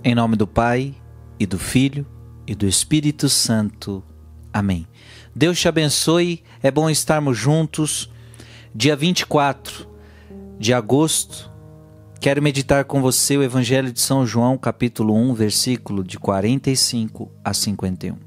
Em nome do Pai, e do Filho, e do Espírito Santo. Amém. Deus te abençoe, é bom estarmos juntos. Dia 24 de agosto, quero meditar com você o Evangelho de São João, capítulo 1, versículo de 45 a 51.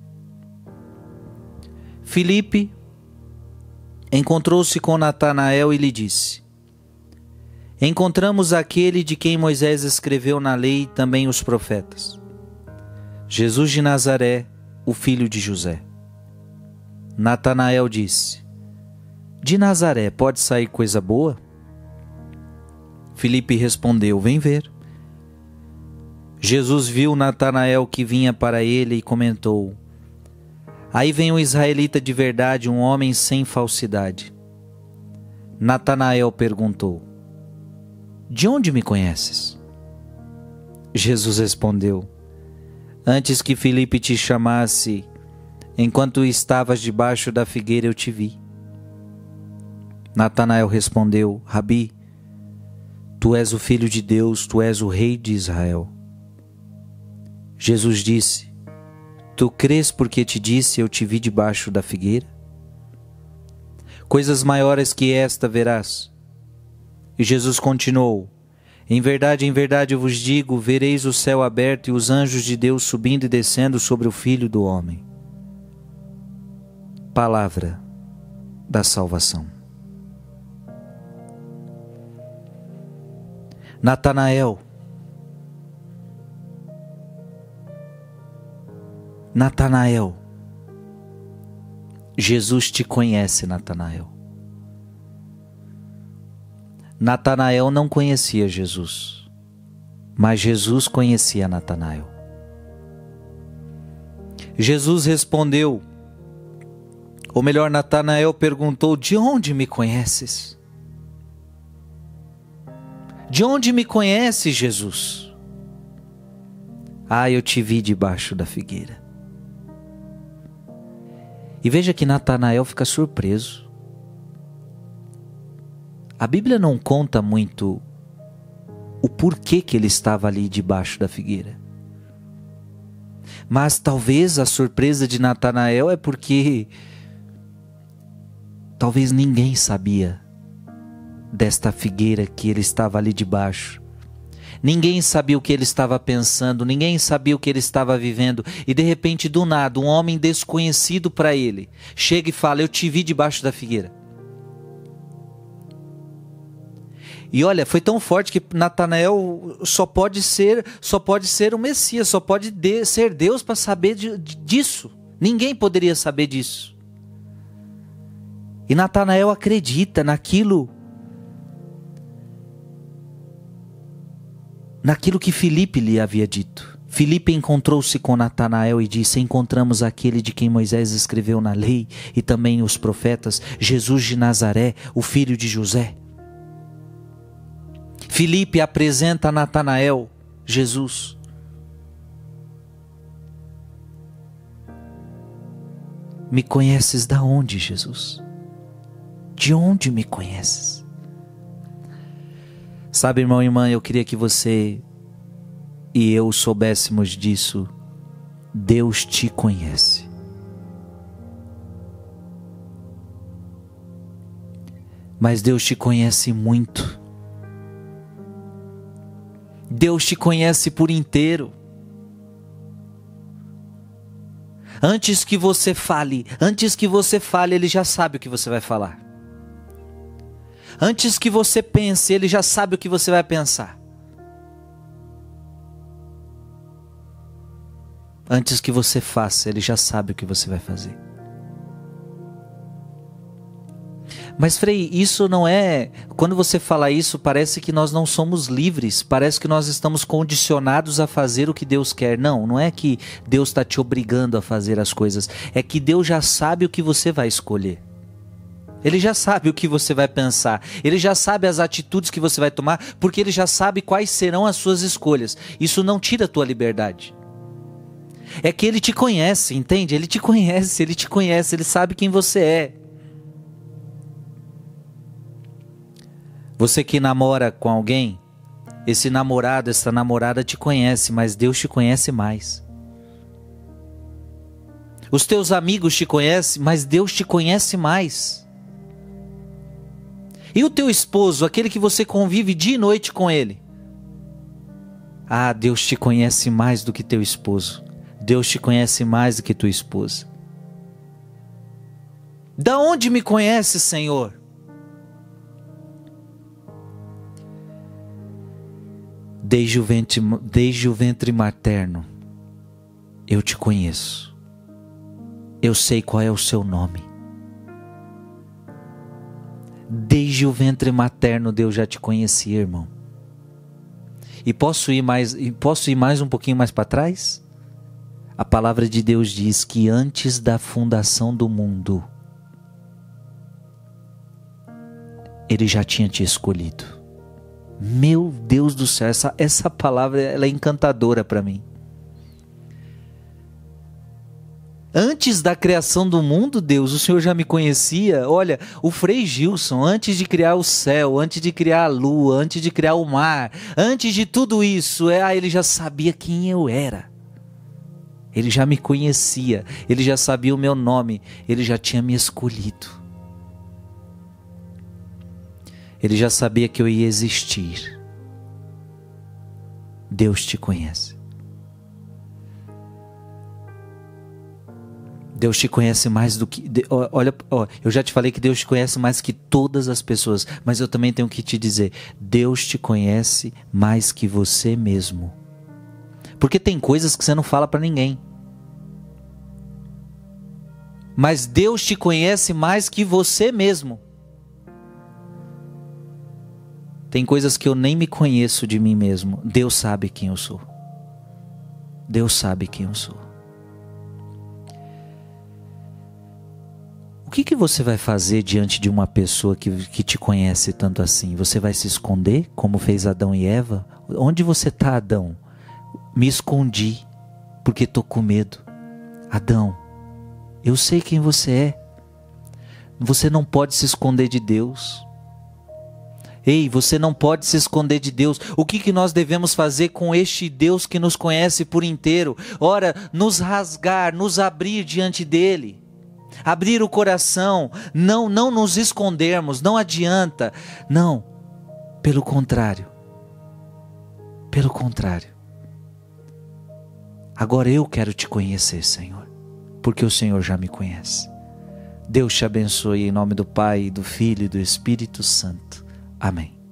Filipe encontrou-se com Natanael e lhe disse: Encontramos aquele de quem Moisés escreveu na lei e também os profetas, Jesus de Nazaré, o filho de José. Natanael disse: De Nazaré pode sair coisa boa? Filipe respondeu: Vem ver. Jesus viu Natanael que vinha para ele e comentou: Aí vem um israelita de verdade, um homem sem falsidade. Natanael perguntou: De onde me conheces? Jesus respondeu: Antes que Filipe te chamasse, enquanto estavas debaixo da figueira, eu te vi. Natanael respondeu: Rabi, tu és o Filho de Deus, tu és o Rei de Israel. Jesus disse: Tu crês porque te disse, eu te vi debaixo da figueira? Coisas maiores que esta verás. E Jesus continuou: em verdade eu vos digo, vereis o céu aberto e os anjos de Deus subindo e descendo sobre o Filho do Homem. Palavra da salvação. Natanael, Jesus te conhece, Natanael. Natanael não conhecia Jesus, mas Jesus conhecia Natanael. Jesus respondeu, ou melhor, Natanael perguntou: De onde me conheces? De onde me conheces, Jesus? Ah, eu te vi debaixo da figueira. E veja que Natanael fica surpreso. A Bíblia não conta muito o porquê que ele estava ali debaixo da figueira. Mas talvez a surpresa de Natanael é porque talvez ninguém sabia desta figueira que ele estava ali debaixo. Ninguém sabia o que ele estava pensando, ninguém sabia o que ele estava vivendo. E de repente, do nada, um homem desconhecido para ele chega e fala: Eu te vi debaixo da figueira. E olha, foi tão forte que Natanael só pode ser o Messias, só pode ser Deus para saber disso. Ninguém poderia saber disso. E Natanael acredita naquilo que Filipe lhe havia dito. Filipe encontrou-se com Natanael e disse: Encontramos aquele de quem Moisés escreveu na lei e também os profetas, Jesus de Nazaré, o filho de José. Filipe apresenta a Natanael Jesus. Me conheces da onde, Jesus? De onde me conheces? Sabe, irmão e irmã, eu queria que você e eu soubéssemos disso. Deus te conhece. Mas Deus te conhece muito. Deus te conhece por inteiro. Antes que você fale, Ele já sabe o que você vai falar. Antes que você pense, Ele já sabe o que você vai pensar. Antes que você faça, Ele já sabe o que você vai fazer. Mas Frei, isso não é... Quando você fala isso, parece que nós não somos livres. Parece que nós estamos condicionados a fazer o que Deus quer. Não, não é que Deus está te obrigando a fazer as coisas. É que Deus já sabe o que você vai escolher. Ele já sabe o que você vai pensar. Ele já sabe as atitudes que você vai tomar, porque Ele já sabe quais serão as suas escolhas. Isso não tira a tua liberdade. É que Ele te conhece, entende? Ele te conhece, Ele sabe quem você é. Você que namora com alguém, Esse namorado, essa namorada te conhece, mas Deus te conhece mais. Os teus amigos te conhecem, mas Deus te conhece mais. E o teu esposo, aquele que você convive dia e noite com ele? Ah, Deus te conhece mais do que teu esposo. Deus te conhece mais do que tua esposa. Da onde me conhece, Senhor? Desde o ventre materno, eu te conheço. Eu sei qual é o seu nome. Desde o ventre materno, Deus já te conhecia, irmão. E posso ir mais um pouquinho mais para trás? A palavra de Deus diz que antes da fundação do mundo, Ele já tinha te escolhido. Meu Deus do céu, essa palavra ela é encantadora para mim. Antes da criação do mundo, Deus, o Senhor já me conhecia. Olha, o Frei Gilson, antes de criar o céu, antes de criar a lua, antes de criar o mar, antes de tudo isso, ele já sabia quem eu era. Ele já me conhecia, ele já sabia o meu nome, ele já tinha me escolhido. Ele já sabia que eu ia existir. Deus te conhece. Deus te conhece mais do que... Olha, eu já te falei que Deus te conhece mais que todas as pessoas, mas eu também tenho que te dizer, Deus te conhece mais que você mesmo. Porque tem coisas que você não fala para ninguém. Mas Deus te conhece mais que você mesmo. Tem coisas que eu nem me conheço de mim mesmo. Deus sabe quem eu sou. Deus sabe quem eu sou. O que você vai fazer diante de uma pessoa que te conhece tanto assim? Você vai se esconder, como fez Adão e Eva? Onde você está, Adão? Me escondi, porque estou com medo. Adão, eu sei quem você é. Você não pode se esconder de Deus. Ei, você não pode se esconder de Deus. O que nós devemos fazer com este Deus que nos conhece por inteiro? Ora, nos rasgar, nos abrir diante dele. Abrir o coração, não nos escondermos, não adianta. Não, pelo contrário. Pelo contrário. Agora eu quero te conhecer, Senhor, porque o Senhor já me conhece. Deus te abençoe em nome do Pai, do Filho e do Espírito Santo. Amém.